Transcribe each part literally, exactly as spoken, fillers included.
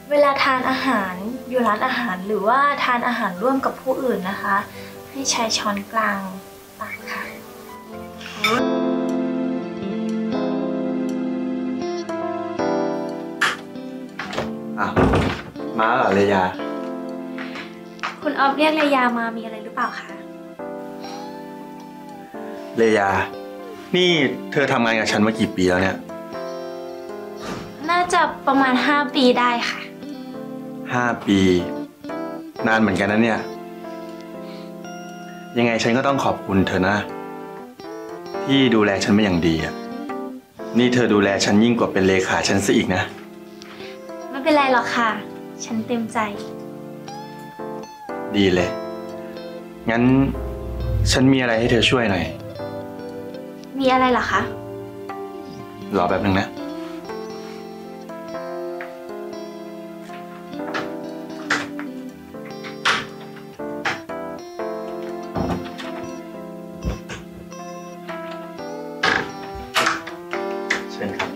เวลาทานอาหารอยู่ร้านอาหารหรือว่าทานอาหารร่วมกับผู้อื่นนะคะให้ใช้ช้อนกลางตักค่ะอ้าวมาเหรอเลยาคุณออฟเรียกเลยามามีอะไรหรือเปล่าคะเลยานี่เธอทำงานกับฉันมากี่ปีแล้วเนี่ยน่าจะประมาณห้าปีได้ค่ะห้าปีนานเหมือนกันนะเนี่ยยังไงฉันก็ต้องขอบคุณเธอนะที่ดูแลฉันมาอย่างดีอ่ะนี่เธอดูแลฉันยิ่งกว่าเป็นเลขาฉันซะอีกนะไม่เป็นไรหรอกค่ะฉันเต็มใจดีเลยงั้นฉันมีอะไรให้เธอช่วยหน่อยมีอะไรเหรอคะรอแป๊บนึงนะเชิญครับ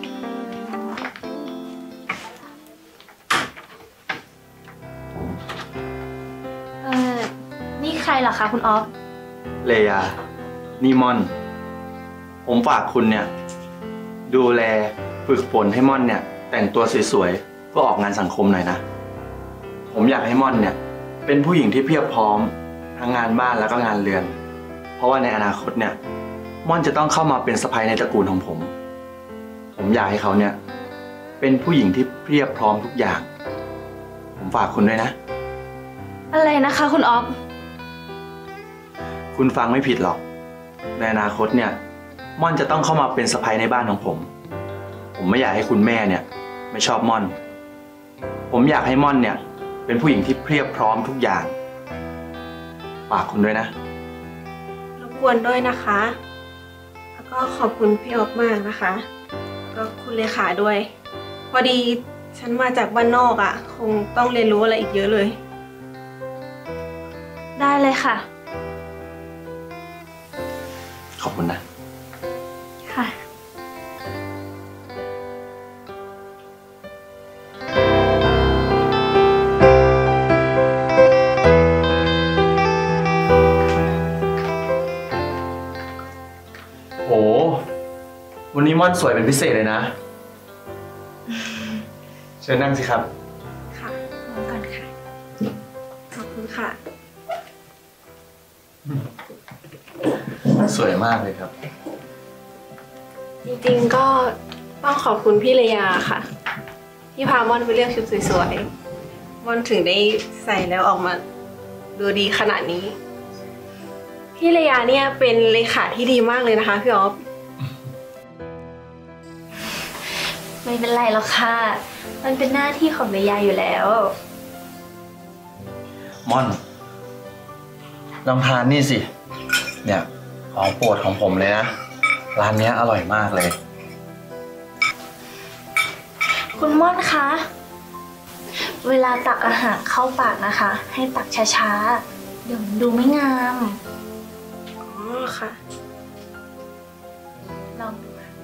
เออนี่ใครเหรอคะคุณออฟเลยานี่ม่อนผมฝากคุณเนี่ยดูแลฝึกฝนให้ม่อนเนี่ยแต่งตัวสวยๆเพื่อออกงานสังคมหน่อยนะผมอยากให้ม่อนเนี่ยเป็นผู้หญิงที่เพียบพร้อมทั้งงานบ้านแล้วก็งานเรือนเพราะว่าในอนาคตเนี่ยม่อนจะต้องเข้ามาเป็นสะใภ้ในตระกูลของผมผมอยากให้เขาเนี่ยเป็นผู้หญิงที่เพียบพร้อมทุกอย่างผมฝากคุณด้วยนะอะไรนะคะคุณออฟคุณฟังไม่ผิดหรอกในอนาคตเนี่ยม่อนจะต้องเข้ามาเป็นสะใภ้ในบ้านของผมผมไม่อยากให้คุณแม่เนี่ยไม่ชอบม่อนผมอยากให้ม่อนเนี่ยเป็นผู้หญิงที่เพียบพร้อมทุกอย่างฝากคุณด้วยนะรบกวนด้วยนะคะแล้วก็ขอบคุณพี่ออฟมากนะคะก็คุณเลขาด้วยพอดีฉันมาจากบ้านนอกอ่ะคงต้องเรียนรู้อะไรอีกเยอะเลยได้เลยค่ะขอบคุณนะค่ะโอ้วันนี้ม่อนสวยเป็นพิเศษเลยนะเชิญนั่งสิครับค่ะนั่งก่อนค่ะขอบคุณค่ะสวยมากเลยครับจริงๆก็ต้องขอบคุณพี่เลยาค่ะที่พาม่อนไปเลือกชุดสวยๆม่อนถึงได้ใส่แล้วออกมาดูดีขนาดนี้พี่เลยาเนี่ยเป็นเลขาที่ดีมากเลยนะคะพี่ออฟไม่เป็นไรหรอกค่ะมันเป็นหน้าที่ของเลยาอยู่แล้วม่อนลองทานนี่สิเนี่ยของโปรดของผมเลยนะร้านนี้อร่อยมากเลยคุณม่อนคะเวลาตักอาหารเข้าปากนะคะให้ตักช้าๆเดี๋ยวมันดูไม่งามอ๋อค่ะลองดูค่ะ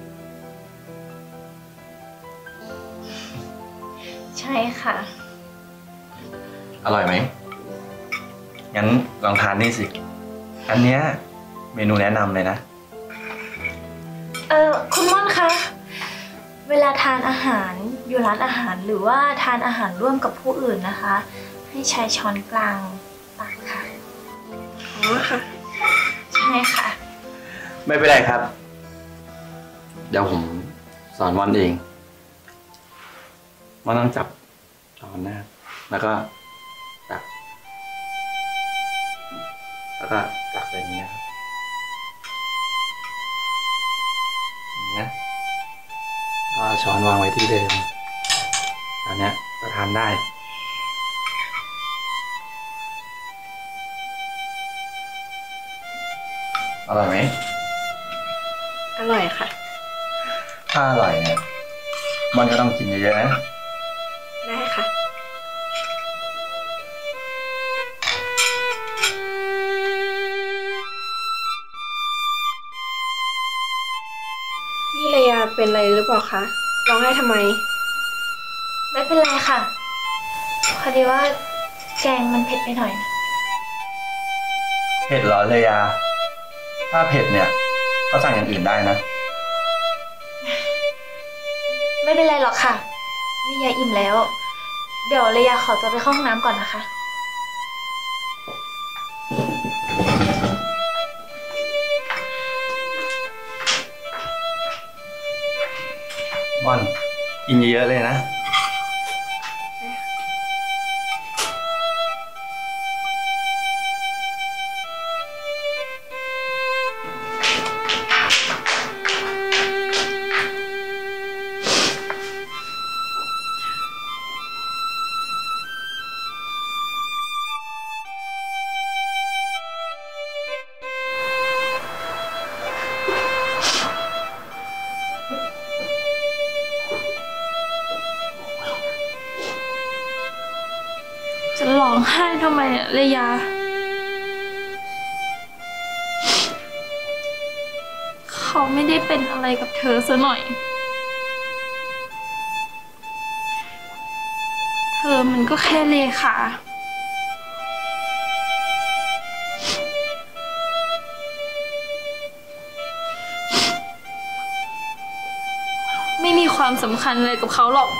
ใช่ค่ะอร่อยไหมงั้นลองทานนี่สิอันเนี้ยเมนูแนะนำเลยนะเออคุณม่อนคะเวลาทานอาหารอยู่ร้านอาหารหรือว่าทานอาหารร่วมกับผู้อื่นนะคะให้ใช้ช้อนกลางตักค่ะอ๋อค่ะใช่ค่ะไม่เป็นไรครับเดี๋ยวผมสอนวันเองมันต้องจับช้อนนะแล้วก็ตักแล้วก็ตักแบบนี้นะครับนะก็ช้อนวางไว้ที่เดิมตอนนี้ก็ทานได้อร่อยไหมอร่อยค่ะถ้าอร่อยเนี่ยมันก็ต้องกินเยอะๆนะได้ค่ะพี่เลยาเป็นอะไรหรือเปล่าคะร้องไห้ทำไมไม่เป็นไรค่ะพอดีว่าแกงมันเผ็ดไปหน่อยนะเผ็ดเหรอเลยาถ้าเผ็ดเนี่ยก็สั่งอย่างอื่นได้นะไม่เป็นไรหรอกค่ะนี่ยาอิ่มแล้ว เดี๋ยวเลยาขอตัวไปเข้าห้องน้ำก่อนนะคะม่อนกินเยอะๆเลยนะจะร้องไห้ทำไมอะเลยาเขาไม่ได้เป็นอะไรกับเธอซะหน่อย เธอมันก็แค่เลขาไม่มีความสำคัญอะไรกับเขาหรอก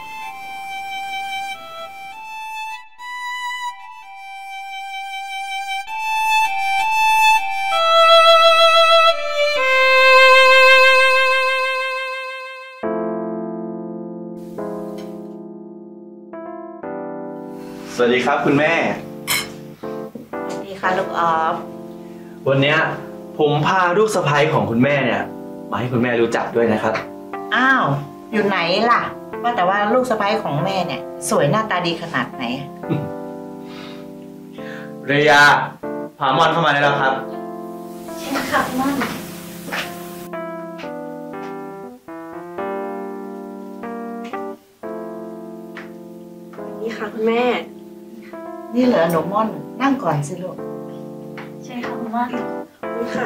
สวัสดีครับคุณแม่สวัสดีค่ะลูกออฟวันเนี้ยผมพาลูกสะใภ้ของคุณแม่เนี่ยมาให้คุณแม่รู้จักด้วยนะครับอ้าวอยู่ไหนล่ะว่าแต่ว่าลูกสะใภ้ของแม่เนี่ย สวยหน้าตาดีขนาดไหนเรยาพามอนเข้ามาได้แล้วครับใช่ค่ะม่อนนี่ค่ะคุณแม่นี่เหรอหนูม่อนนั่งก่อนสิลูกใช่ค่ะม่อนนี่ค่ะ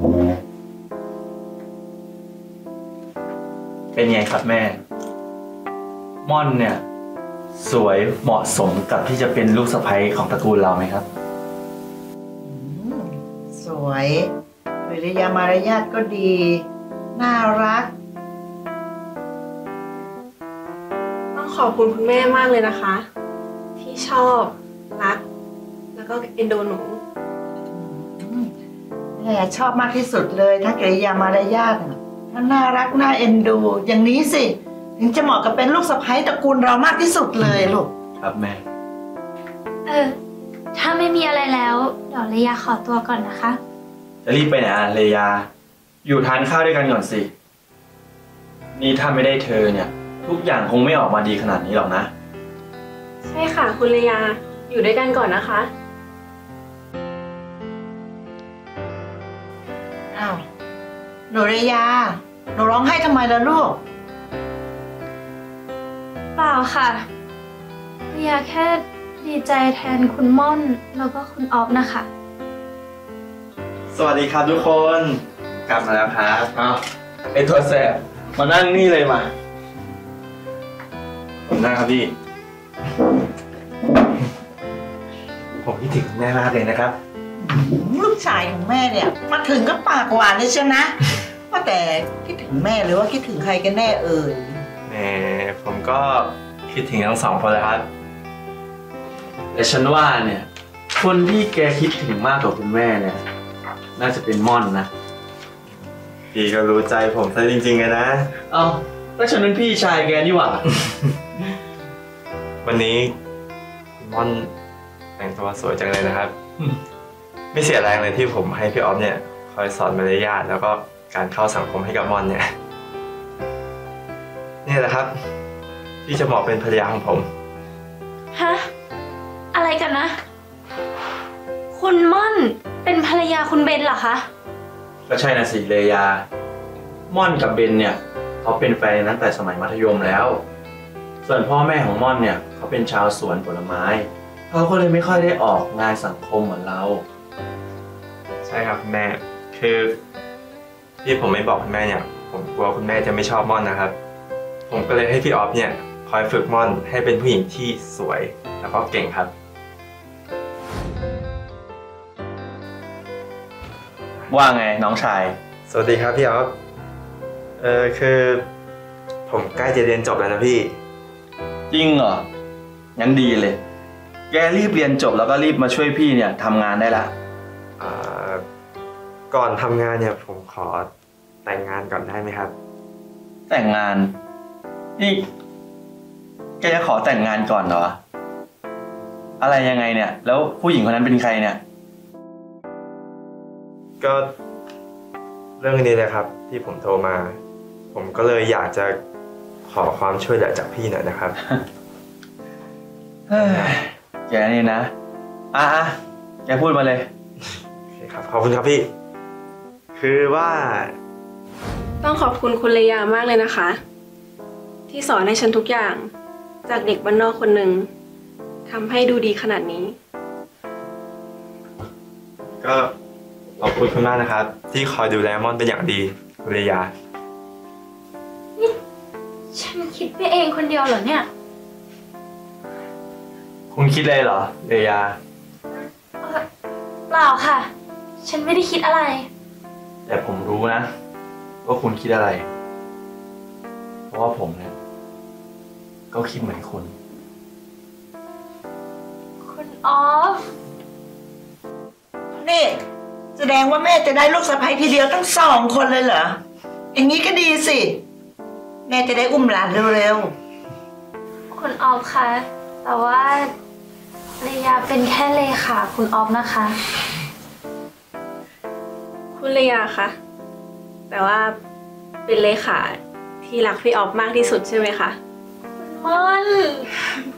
เป็นไงครับแม่ ม่อนเนี่ยสวยเหมาะสมกับที่จะเป็นลูกสะใภ้ของตระกูลเราไหมครับอืมสวยวิริยามารยาทก็ดี น่ารักต้องขอบคุณคุณแม่มากเลยนะคะ ที่ชอบรัก แล้วก็เอ็นดูหนูอืมแม่ชอบมากที่สุดเลยถ้ากิริยามารยาทน่ะถ้าน่ารักน่าเอ็นดู อย่างนี้สิ ถึงจะเหมาะกับเป็นลูกสะใภ้ตระกูลเรามากที่สุดเลยลูกครับแม่เออ ถ้าไม่มีอะไรแล้ว เดี๋ยวเลยาขอตัวก่อนนะคะจะรีบไปไหนอ่ะเรยา อยู่ทานข้าวด้วยกันก่อนสิ นี่ถ้าไม่ได้เธอเนี่ย ทุกอย่างคงไม่ออกมาดีขนาดนี้หรอกนะใช่ค่ะคุณเลยา อยู่ด้วยกันก่อนนะคะอ้าวหนูเรยา หนูร้องไห้ทำไมล่ะลูกเปล่าค่ะเลยาแค่ดีใจแทนคุณม่อนแล้วก็คุณออฟนะคะสวัสดีครับทุกคน กลับมาแล้วครับอ้าวไอตัวแสบมานั่งนี่เลยมาผมนั่งครับพี่ ผมคิดถึงแม่มากเลยนะครับลูกชายของแม่เนี่ยมาถึงก็ปากหวานเลยใช่นะ ว่าแต่คิดถึงแม่หรือว่าคิดถึงใครกันแน่เอ่ยแหมผมก็คิดถึงทั้งสองคนเลยครับแต่ฉันว่าเนี่ย คนที่แกคิดถึงมากกว่าคุณแม่เนี่ย น่าจะเป็นม่อนนะพี่ก็รู้ใจผมซะจริงๆเลยนะเอ้าแล้วฉันเป็นพี่ชายแกนี่หว่าวันนี้คุณม่อนแต่งตัวสวยจังเลยนะครับอืมไม่เสียแรงเลยที่ผมให้พี่ออฟเนี่ยคอยสอนมารยาทแล้วก็การเข้าสังคมให้กับม่อนเนี่ยนี่แหละครับที่จะเหมาะเป็นภรรยาของผมฮะ อะไรกันนะ คุณม่อนเป็นภรรยาคุณเบนเหรอคะก็ใช่นะสิเลยา ม่อนกับเบนเนี่ยเขาเป็นแฟนตั้งแต่สมัยมัธยมแล้ว ส่วนพ่อแม่ของม่อนเนี่ยเขาเป็นชาวสวนผลไม้เขาก็เลยไม่ค่อยได้ออกงานสังคมเหมือนเราใช่ครับคุณแม่คือที่ผมไม่บอกคุณแม่เนี่ยผมกลัวคุณแม่จะไม่ชอบม่อนนะครับ ผมก็เลยให้พี่ออฟเนี่ยคอยฝึกม่อนให้เป็นผู้หญิงที่สวยแล้วก็เก่งครับว่าไงน้องชายสวัสดีครับพี่ออฟเออคือผมใกล้จะเรียนจบแล้วนะพี่จริงเหรอ งั้นดีเลย แกรีบเรียนจบแล้วก็รีบมาช่วยพี่เนี่ยทำงานได้ละอ่าก่อนทำงานเนี่ยผมขอแต่งงานก่อนได้ไหมครับแต่งงาน นี่ แกจะขอแต่งงานก่อนเหรอ อะไรยังไงเนี่ย แล้วผู้หญิงคนนั้นเป็นใครเนี่ยก็เรื่องนี้เลยครับที่ผมโทรมา ผมก็เลยอยากจะขอความช่วยเหลือจากพี่หน่อยนะครับเฮ้ย แกนี่นะ อ่ะอ่ะแกพูดมาเลยโอเคครับ ขอบคุณครับพี่ คือว่าต้องขอบคุณคุณเลยามากเลยนะคะ ที่สอนให้ฉันทุกอย่าง จากเด็กบ้านนอกคนหนึ่งทำให้ดูดีขนาดนี้ก็ขอบคุณคุณมากนะครับ ที่คอยดูแลม่อนเป็นอย่างดีคุณเลยาฉันคิดไปเองคนเดียวเหรอเนี่ยคุณคิดเลยเหรอเดียาเอ่อเปล่าค่ะ ฉันไม่ได้คิดอะไรแต่ผมรู้นะ ว่าคุณคิดอะไร เพราะว่าผมเนี่ย ก็คิดเหมือนคุณคุณออฟนี่แสดงว่าแม่จะได้ลูกสะใภ้ทีเดียวทั้งสองคนเลยเหรอ อย่างนี้ก็ดีสิ แม่จะได้อุ้มหลานเร็วคุณออฟคะ แต่ว่าเลยาเป็นแค่เลขาคุณออฟนะคะคุณเลยาคะแต่ว่าเป็นเลขาที่รักพี่ออฟมากที่สุดใช่ไหมคะม่อน